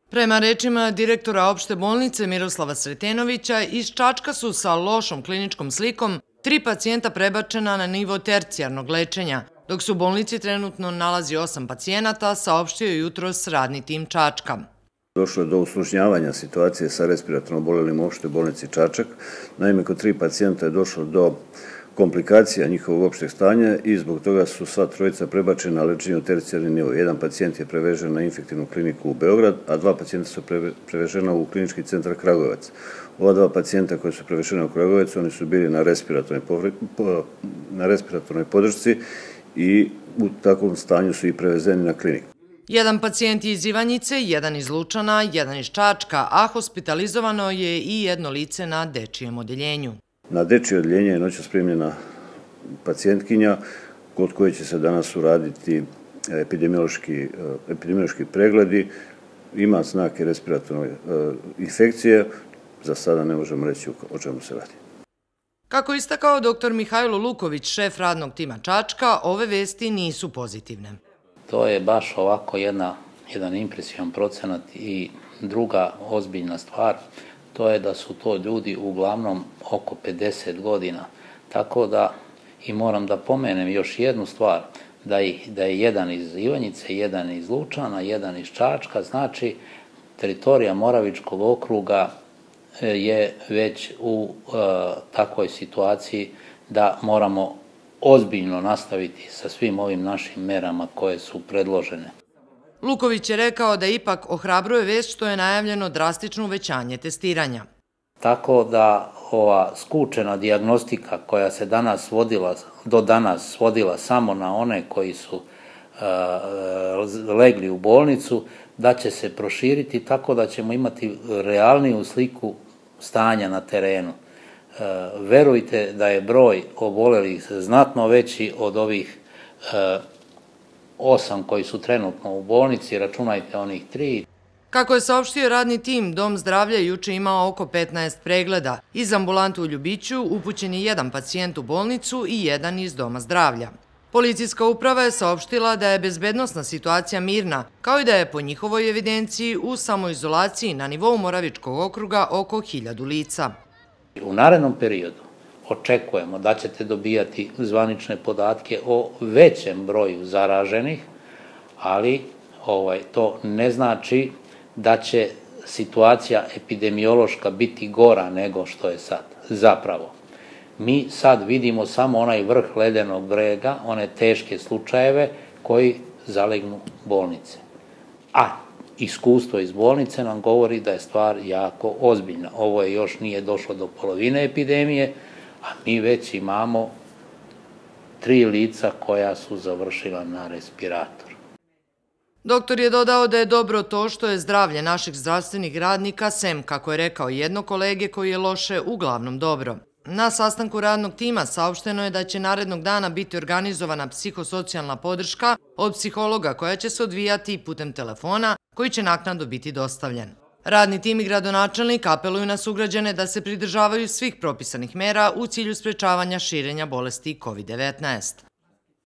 Prema rečima direktora opšte bolnice Miroslava Sretenovića, iz Čačka su sa lošom kliničkom slikom 3 pacijenta prebačena na nivo tercijarnog lečenja, dok se u bolnici trenutno nalazi 8 pacijenata, saopštio jutros radni tim Čačka. Došlo je do usložnjavanja situacije sa respiratorno obolelim u opštoj bolnici Čačak. Naime, kod 3 pacijenta je došlo do komplikacija njihovog opšteg stanja i zbog toga su sva trojica prebačena na lečenje u tercijarni nivo. Jedan pacijent je prevežen na infektivnu kliniku u Beograd, a 2 pacijenta su prevežena u klinički centar Kragujevac. Ova 2 pacijenta koji su prevežena u Kragujevac, oni su bili na respiratornoj podršci i u takvom stanju su i prevezeni na kliniku. Jedan pacijent je iz Ivanjice, jedan iz Lučana, jedan iz Čačka, a hospitalizovano je i jedno lice na dečijem odeljenju. Na dečije odeljenje je noćas primljena pacijentkinja kod koje će se danas uraditi epidemiološki pregledi. Ima znake respiratorne infekcije, za sada ne možemo reći o čemu se radi. Kako istakao dr. Mihajlo Luković, šef radnog tima Čačka, ove vesti nisu pozitivne. To je baš ovako jedan impresivan procenat i druga ozbiljna stvar, to je da su to ljudi uglavnom oko 50 godina. Tako da, i moram da pomenem još jednu stvar, da je jedan iz Ivanjice, jedan iz Lučana, jedan iz Čačka, znači teritorija Moravičkog okruga je već u takvoj situaciji da moramo ozbiljno nastaviti sa svim ovim našim merama koje su predložene. Luković je rekao da ipak ohrabruje vest što je najavljeno drastično uvećanje testiranja. Tako da ova skučena dijagnostika koja se do danas svodila samo na one koji su legli u bolnicu, da će se proširiti tako da ćemo imati realniju sliku stanja na terenu. Verujte da je broj obolelih znatno veći od ovih 8 koji su trenutno u bolnici, računajte onih 3. Kako je saopštio radni tim, Dom zdravlja juče imao oko 15 pregleda. Iz ambulante u Ljubiću upućen je jedan pacijent u bolnicu i jedan iz Doma zdravlja. Policijska uprava je saopštila da je bezbednosna situacija mirna, kao i da je po njihovoj evidenciji u samoizolaciji na nivou Moravičkog okruga oko 1000 lica. U narednom periodu očekujemo da ćete dobijati zvanične podatke o većem broju zaraženih, ali to ne znači da će situacija epidemiološka biti gora nego što je sad. Zapravo, mi sad vidimo samo onaj vrh ledenog brega, one teške slučajeve koji zalegnu bolnice. A iskustvo iz bolnice nam govori da je stvar jako ozbiljna. Ovo još nije došlo do polovine epidemije, a mi već imamo 3 lica koja su završila na respiratoru. Doktor je dodao da je dobro to što je zdravlje naših zdravstvenih radnika, sem, kako je rekao jedno kolege, koji je loše, uglavnom dobro. Na sastanku radnog tima saopšteno je da će narednog dana biti organizovana psihosocijalna podrška od psihologa koja će se odvijati putem telefona koji će naknadno biti dostavljen. Radni tim i gradonačelnik apeluju na sugrađane da se pridržavaju svih propisanih mera u cilju sprečavanja širenja bolesti COVID-19.